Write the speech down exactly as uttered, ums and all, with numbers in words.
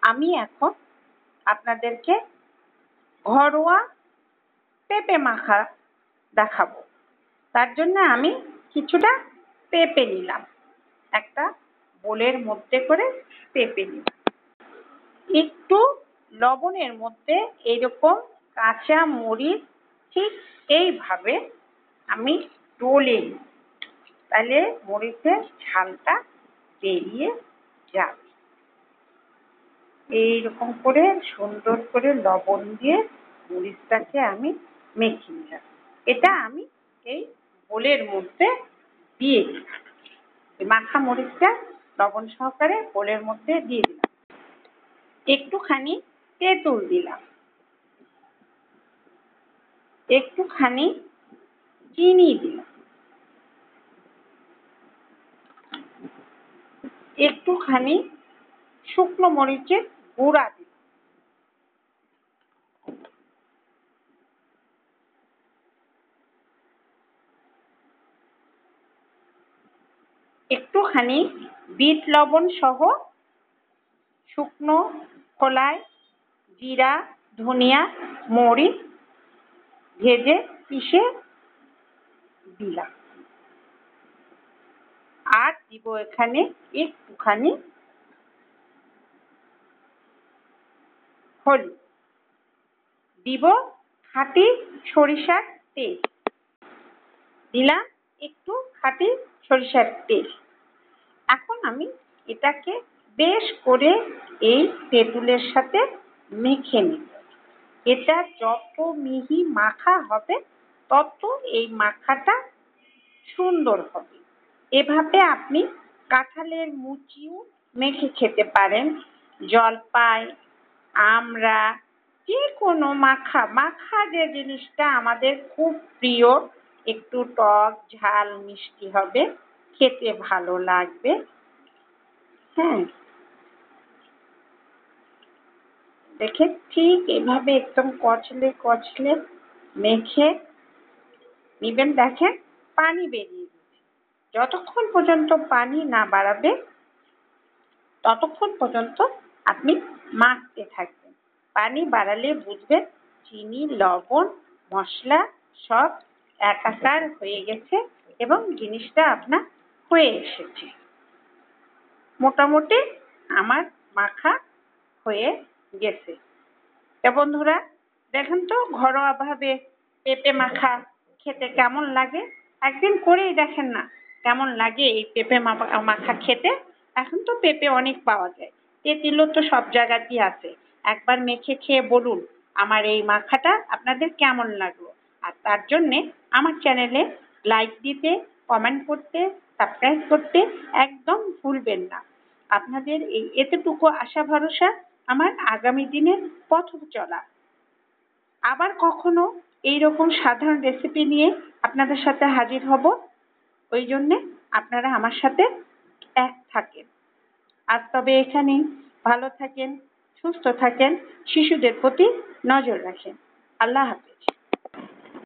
আমি এখন আপনাদেরকে ঘরোয়া পেঁপে মাখা দেখাবো। তার জন্য আমি কিছুটা পেঁপে নিলাম, একটা বোলের মধ্যে করে পেঁপে নিলাম। একটু লবণের মধ্যে এইরকম কাঁচা মরিচ ঠিক এইভাবে আমি ডলে নিই, তাহলে মরিচের ঝালটা বেরিয়ে যাবে। এইরকম করে সুন্দর করে লবণ দিয়ে মরিচটাকে আমি মেখে নিলাম। এটা আমি এই বোলের মধ্যে দিয়ে দিলাম, মাখা মরিচটা লবণ সহকারে বোলের মধ্যে দিয়ে দিলাম। একটুখানি তেঁতুল দিলাম, একটুখানি চিনি দিলাম, একটুখানি শুকনো মরিচের গুঁড়া দিলাম, একটুখানি বিট লবণ সহ শুকনো খোলায় জিরা, ধনিয়া, মরিচ ভেজে পিষে দিলাম। আর দিব এখানে একটুখানি হলুদ, দিব খাঁটি সরিষার তেল, দিলাম একটু খাঁটি সরিষার তেল। এখন আমি এটাকে বেশ করে এই তেঁতুলের সাথে মেখে নিব। এটা যত মিহি মাখা হবে তত এই মাখাটা সুন্দর হবে। এভাবে আপনি কাঁঠালের মুচিও মেখে খেতে পারেন, জলপাই, আমড়া, যে কোনো মাখা মাখা যে জিনিসটা আমাদের খুব প্রিয়, একটু টক ঝাল মিষ্টি হবে, খেতে ভালো লাগবে। হ্যাঁ, দেখে ঠিক এভাবে একদম কচলে কচলে মেখে নিবেন। দেখেন পানি বেরিয়ে গেছে। যতক্ষণ পর্যন্ত পানি না বাড়াবে ততক্ষণ পর্যন্ত আপনি মাখতে থাকবেন। পানি বাড়ালে বুঝবেন চিনি, লবণ, মশলা সব একাকার হয়ে গেছে এবং জিনিসটা আপনার হয়ে এসেছে। মোটামুটি আমার মাখা হয়ে গেছে। তা বন্ধুরা দেখেন তো ঘরোয়াভাবে পেঁপে মাখা খেতে কেমন লাগে, একদিন করেই দেখেন না কেমন লাগে এই পেঁপে মাখা খেতে। এখন তো পেঁপে অনেক পাওয়া যায়, তেঁতুলও তো সব জায়গাতেই আছে। একবার মেখে খেয়ে বলুন আমার এই মাখাটা আপনাদের কেমন লাগলো। আর তার জন্যে আমার চ্যানেলে লাইক দিতে, কমেন্ট করতে, সাবস্ক্রাইব করতে একদম ভুলবেন না। আপনাদের এই এতটুকু আশা ভরসা আমার আগামী দিনের পথ চলা। আবার কখনো এইরকম সাধারণ রেসিপি নিয়ে আপনাদের সাথে হাজির হব, ওই জন্যে আপনারা আমার সাথে এক থাকেন। আজ তবে এখানেই, ভালো থাকেন, সুস্থ থাকেন, শিশুদের প্রতি নজর রাখেন। আল্লাহ হাফেজ।